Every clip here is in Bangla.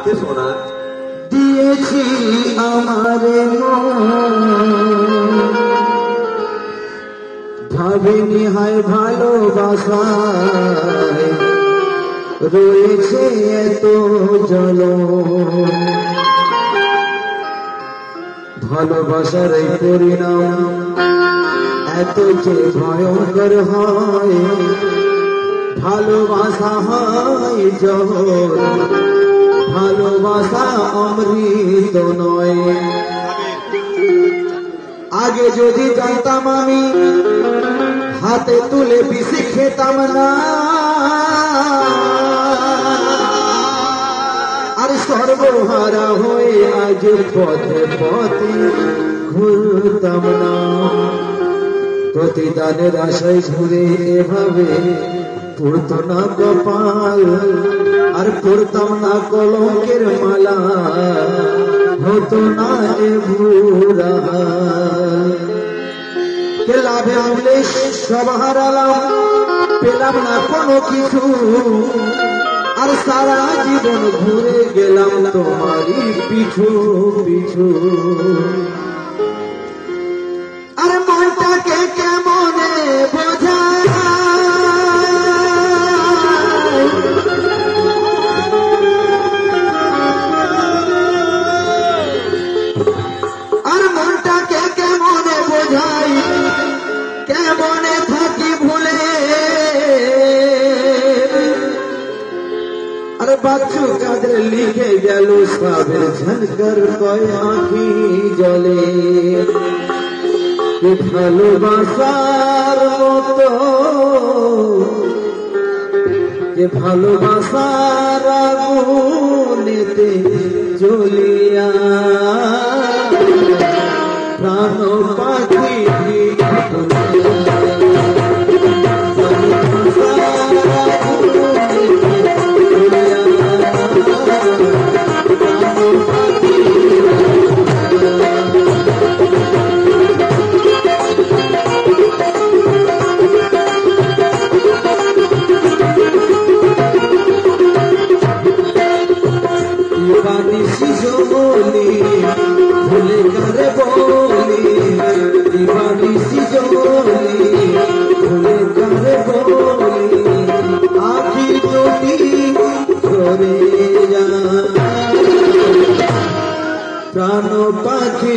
হাতে শোনা দিয়েছি আমারে ভাবিনি হয় ভালোবাসায় রয়েছে এত জল ভালোবাসার এই পরিণাম এত যে ভয়ঙ্কর হয় ভালোবাসা হয় জহর ভালোবাসা অমৃত নয় আগে যদি জানতাম আমি হাতে তুলে বিষ খেতাম না আর সর্বহারা হয়ে আজ পথে পথে ঘুরতাম না প্রতিদানের আশায় ঘুরে এভাবে পড়তো না কপাল আর পড়তাম না কলঙ্কের মালা হতো না এ ভুরা লাভে আমলে সব হারালাম পেলাম না কোনো কিছু আর সারা জীবন ঘুরে গেলাম তোমারই পিছু পিছু আর মনটাকে কেমনে বোঝায় আর মনটাকে কেমনে বোঝাই কেমনে থাকি ভুলে আরে বাচ্চু কাদের লিখে গেল সাবের ঝনকর কয় আঁখি জলে ভালোবাসার মতো যে ভালোবাসার আগুনেতে জ্বলিয়া প্রাণ পাখি ভুলে করে বলি দিবানি সিজলি ভুলে করে বলি আখি দুটি করে যা প্রাণ পাখি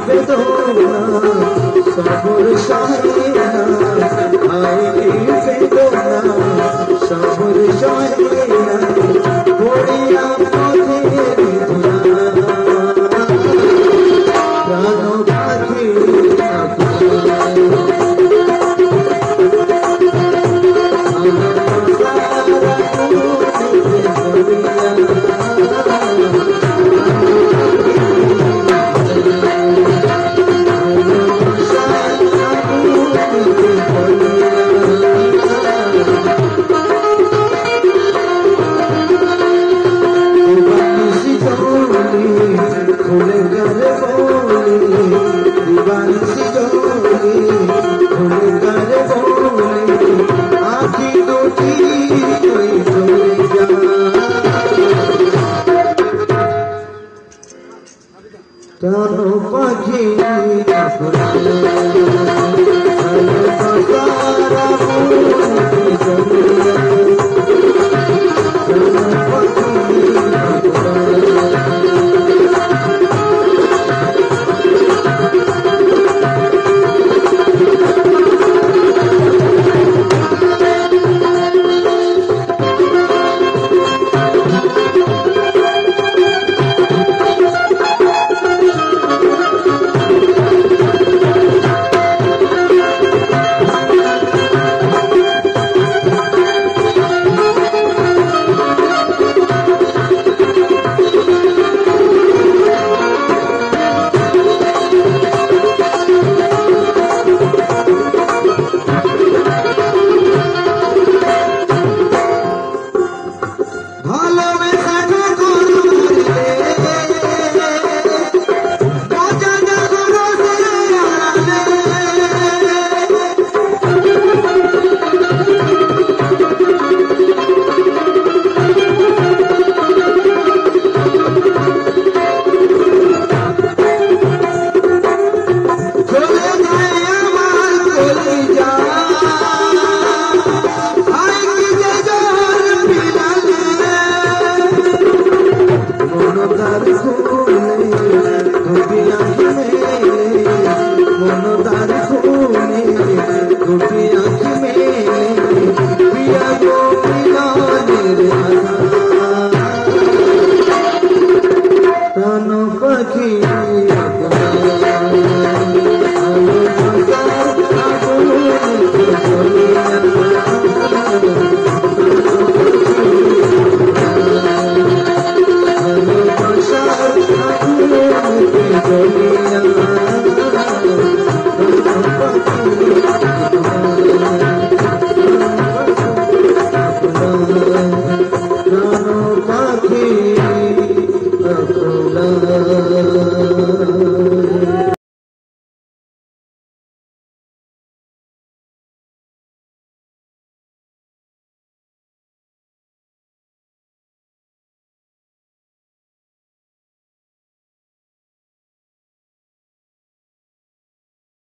বেদনা সবর সহে না আইনি বেদনা সবর সহে না পড়িয়া পথের ধুলা প্রাণ পাখি Tano pagi Hallelujah.